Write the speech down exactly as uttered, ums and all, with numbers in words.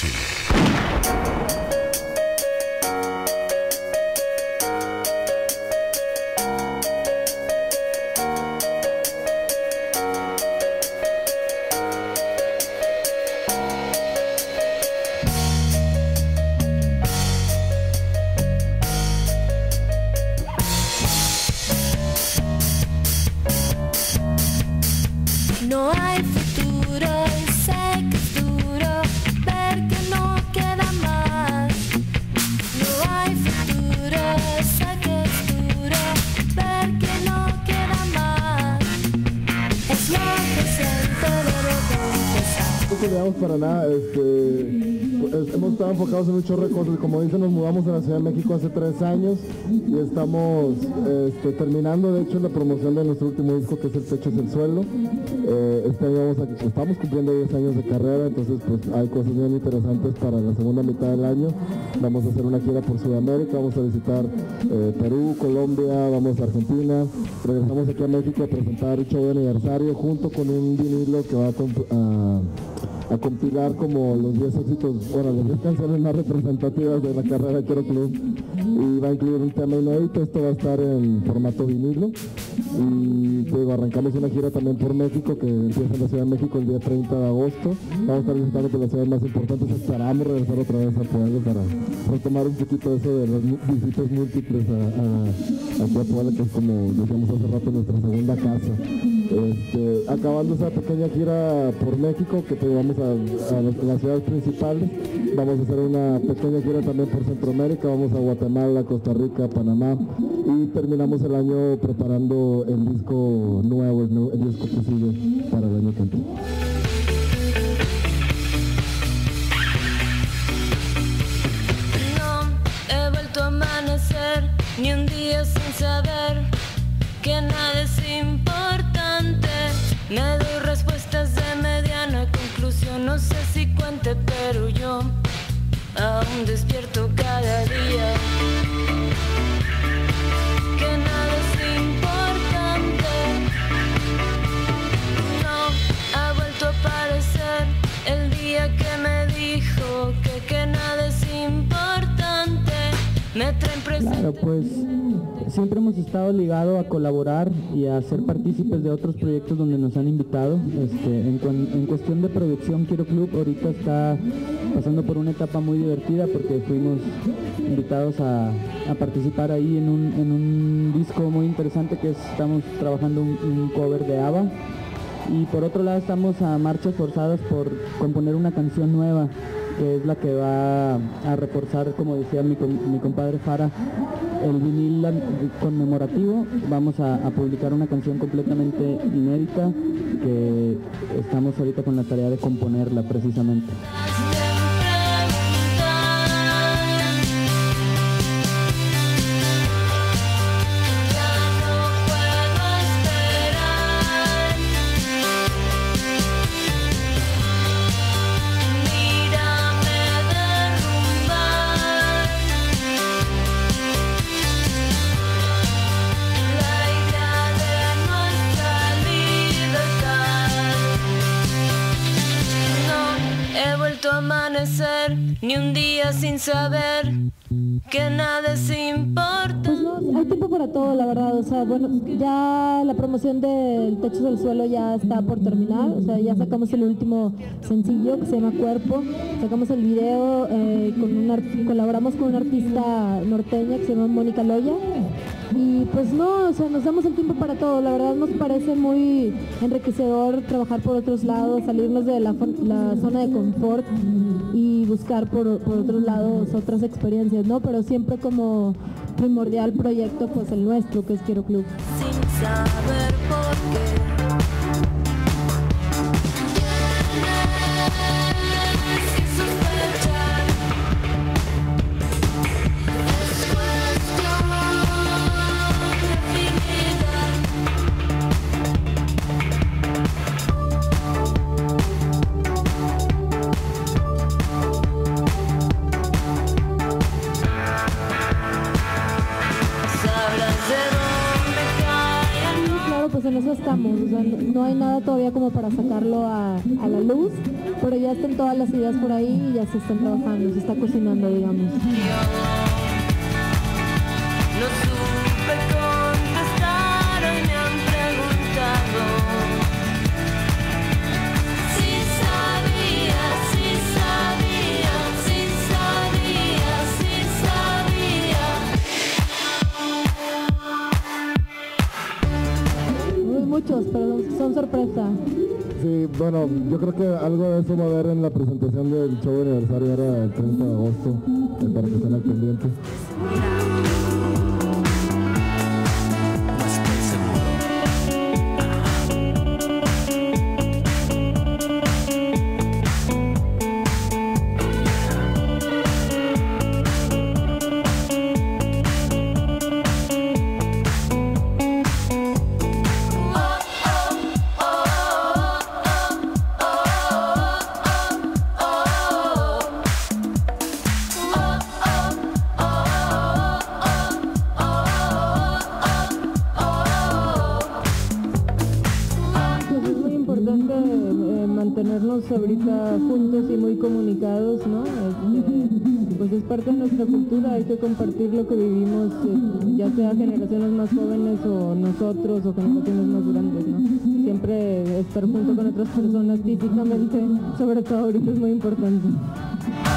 Brasil. No hay futuro y sé que es duro ver que no queda más. No hay futuro, sé que es duro ver que no queda más. Es lo que siento, debo confesar. No peleamos para nada, este, pues, hemos estado enfocados en un chorro de cosas. Como dicen, nos mudamos a la Ciudad de México hace tres años y estamos este, terminando de hecho la promoción de nuestro último disco, que es El Techo es el Suelo. Eh, este año vamos a, estamos cumpliendo diez años de carrera, entonces pues hay cosas bien interesantes para la segunda mitad del año. Vamos a hacer una gira por Sudamérica, vamos a visitar eh, Perú, Colombia, vamos a Argentina, regresamos aquí a México a presentar el show de aniversario junto con un vinilo que va a, a, a compilar como los diez éxitos, bueno, las diez canciones más representativas de la carrera de Quiero Club, y va a incluir un tema inédito. Esto va a estar en formato vinilo y luego arrancamos una gira también por México que empieza en la Ciudad de México el día treinta de agosto. Vamos a estar visitando por las ciudades más importantes. Esperamos regresar otra vez a Puebla para retomar un poquito eso de las visitas múltiples a, a, aquí a Puebla, que es, como decíamos hace rato, nuestra segunda casa. Este, acabando esa pequeña gira por México, que pues, vamos a, a, las, a las ciudades principales, vamos a hacer una pequeña gira también por Centroamérica, vamos a Guatemala, Costa Rica, Panamá, y terminamos el año preparando el disco nuevo, el, el disco que sigue para el año que entra. No he vuelto a amanecer ni un día sin saber que nada es importante. Me doy respuestas de mediana conclusión, no sé si cuente, pero yo aún despierto cada día. Que nada es importante. No ha vuelto a aparecer el día que me dijo que, que nada es importante. Me traen presente. Claro, pues siempre hemos estado ligados a colaborar y a ser partícipes de otros proyectos donde nos han invitado. Este, en, en cuestión de producción, Quiero Club ahorita está pasando por una etapa muy divertida porque fuimos invitados a, a participar ahí en un, en un disco muy interesante que es, estamos trabajando un, un cover de ABBA. Y por otro lado estamos a marchas forzadas por componer una canción nueva, que es la que va a reforzar, como decía mi, mi compadre Fara, el vinil conmemorativo. Vamos a, a publicar una canción completamente inédita que estamos ahorita con la tarea de componerla precisamente. Amanecer ni un día sin saber que nada es importante. Pues no, hay tiempo para todo, la verdad. O sea, bueno, ya la promoción del Techo del Suelo ya está por terminar. O sea, ya sacamos el último sencillo que se llama Cuerpo. Sacamos el video, eh, con un colaboramos con una artista norteña que se llama Mónica Loya. Y pues no, o sea, nos damos el tiempo para todo. La verdad nos parece muy enriquecedor trabajar por otros lados, salirnos de la, la zona de confort y buscar por, por otros lados otras experiencias, ¿no? Pero siempre como primordial proyecto, pues el nuestro, que es Quiero Club. Sin saber por qué. Pues en ese eso estamos, o sea, no, no hay nada todavía como para sacarlo a, a la luz, pero ya están todas las ideas por ahí y ya se están trabajando, se está cocinando, digamos. No supe contestar, hoy me han preguntado. Si sabía, si sabía, si sabía, si sabía. Muy muchos, pero son sorpresa. Sí, bueno, yo creo que algo de eso va a haber en la presentación del show de aniversario ahora el treinta de agosto, eh, para que estén al pendiente. mantenernos ahorita juntos y muy comunicados, ¿no? Este, pues es parte de nuestra cultura, hay que compartir lo que vivimos, eh, ya sea generaciones más jóvenes o nosotros o generaciones más grandes, ¿no? Siempre estar junto con otras personas físicamente, sobre todo ahorita, es muy importante.